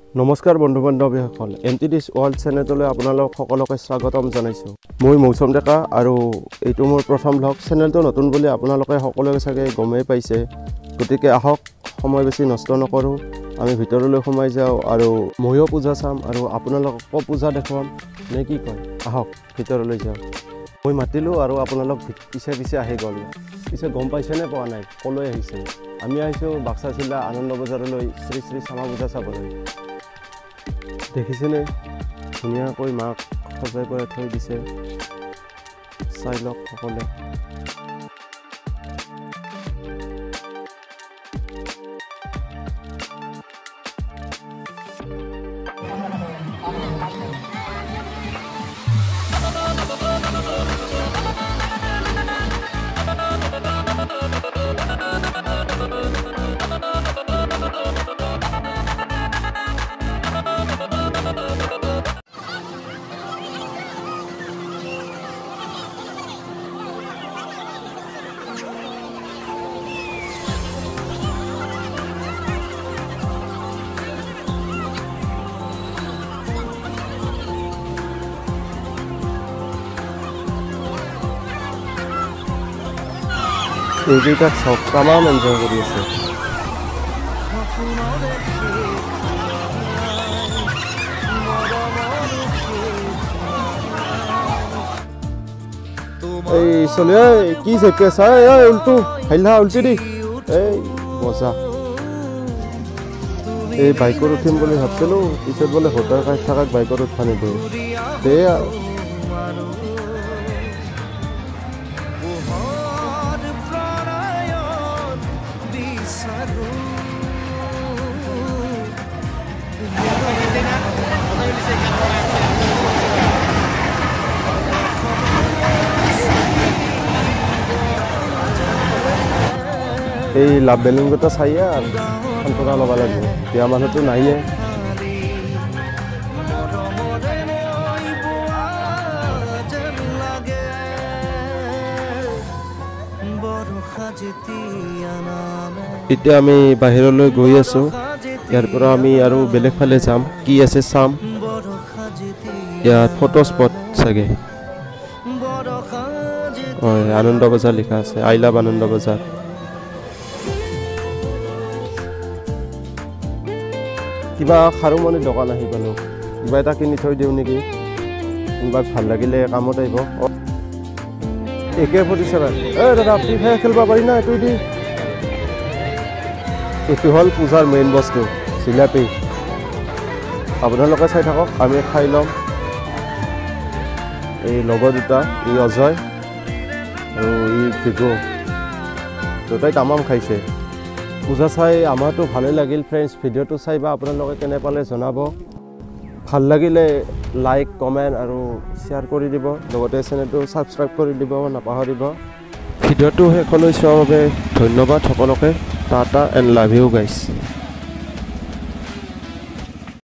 নমস্কাৰ বন্ধু বান্ধৱীসকল এমটি ডিছ ৱৰ্ল্ড চেনেললৈ আপোনালোক সকলোকে স্বাগতম জনাইছোঁ। মই মৌচম ডেকা আৰু এইটো মোৰ প্ৰথম ব্লগ। চেনেলটো নতুন বুলি আপোনালোকে সকলোৱে চাগে গমেই পাইছে, গতিকে আহক সময় বেছি নষ্ট নকৰোঁ, আমি ভিতৰলৈ সোমাই যাওঁ আৰু ময়ো পূজা চাম আৰু আপোনালোককো পূজা দেখুৱাম নে কি কয়। আহক ভিতৰলৈ যাওঁ। মই মাতিলোঁ আৰু আপোনালোক পিছে পিছে আহি গ'ল। পিছে গম পাইছেনে পোৱা নাই ক'লৈ আহিছে? আমি আহিছোঁ বাক্সা জিলা আনন্দ বজাৰলৈ শ্ৰী শ্ৰী শ্যামা পূজা চাবলৈ। দেখিছেনে ধুনীয়াকৈ মাক সজাই পৰাই থৈ দিছে, চাই লওক সকলোৱে। এইকেইটাক চাওক, তামাম এনজয় কৰি আছে। এই চলে কি জেকে চাই উল্টু হাইলা উল্টি দি এই মজা। এই বাইকত উঠিম বুলি ভাবছিলোঁ, পিছত বোলে হোটাৰ কাষ থাকাক বাইকত উঠা নিদিওঁ দে আৰু। এই লাভ বেলুনকেইটা চাইয়ে আৰু সান্তনা ল'ব লাগিব, বিয়া মানুহটো নাহিয়ে। এতিয়া আমি বাহিৰলৈ গৈ আছোঁ, ইয়াৰ পৰা আমি আৰু বেলেগ ফালে যাম, কি আছে চাম। ইয়াত ফটো স্পট চাগে, হয় আনন্দ বজাৰ লিখা আছে, আই লাভ আনন্দ বজাৰ। কিবা খাৰুমণি দোকান আহি পালোঁ, কিবা এটা কিনি থৈ দিওঁ নেকি, কোনোবাক ভাল লাগিলে কামত আহিব। একে প্ৰতিষ্ঠান দাদা ফ্ৰী ফায়াৰ খেলিব পাৰি না এইটো দি। এইটো হ'ল পূজাৰ মেইন বস্তু জিলাপি। আপোনালোকে চাই থাকক, আমি খাই ল'ম। এই লগৰ দুটা, ই অজয় আৰু ই ভিগু, দুটাই তামাম খাইছে। পূজা চাই আমাৰতো ভালেই লাগিল ফ্ৰেণ্ডছ। ভিডিঅ'টো চাই বা আপোনালোকে কেনে পালে জনাব। ভাল লাগিলে লাইক কমেণ্ট আৰু শ্বেয়াৰ কৰি দিব, লগতে চেনেলটো ছাবস্ক্ৰাইব কৰি দিব নাপাহৰিব। ভিডিঅ'টো শেষলৈ চোৱাৰ বাবে ধন্যবাদ সকলোকে। Tata and love you guys.